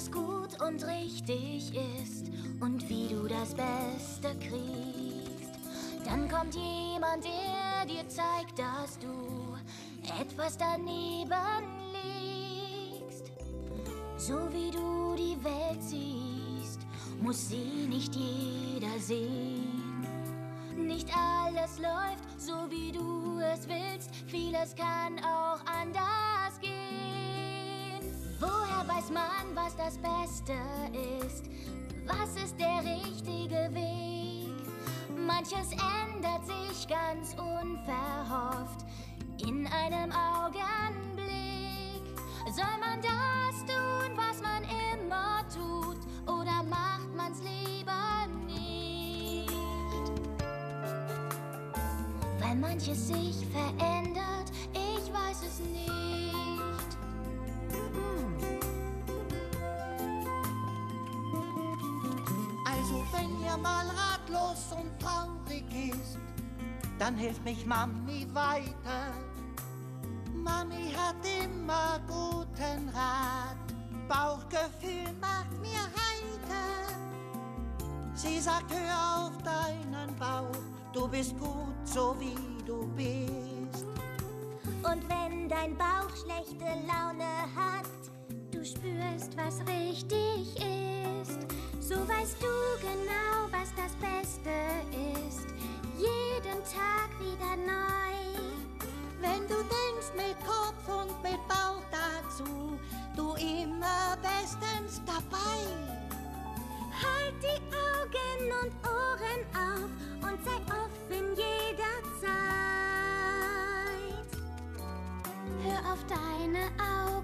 was gut und richtig ist und wie du das Beste kriegst. Dann kommt jemand, der dir zeigt, dass du etwas daneben liegst. So wie du die Welt siehst, muss sie nicht jeder sehen. Nicht alles läuft so, wie du es willst. Vieles kann auch anders gehen. Woher weiß man, was das Beste ist? Was ist der richtige Weg? Manches ändert sich ganz unverhofft in einem Augenblick. Soll man das tun, was man immer tut, oder macht man's lieber nicht? Weil manches sich verändert, ich weiß es nicht. Also wenn ihr mal ratlos und traurig ist, dann hilft mich Mami weiter. Mami hat immer guten Rat, Bauchgefühl macht mir heiter. Sie sagt, hör auf deinen Bauch, du bist gut, so wie du bist. Und wenn dein Bauch schlechte Laune hat, du spürst, was richtig ist, so weißt du genau, was das Beste ist, jeden Tag wieder neu. Wenn du denkst mit Kopf und mit Bauch dazu, du immer bestens dabei. Halt die Augen und Ohren auf und sei offen jederzeit. Hör auf deine Augen.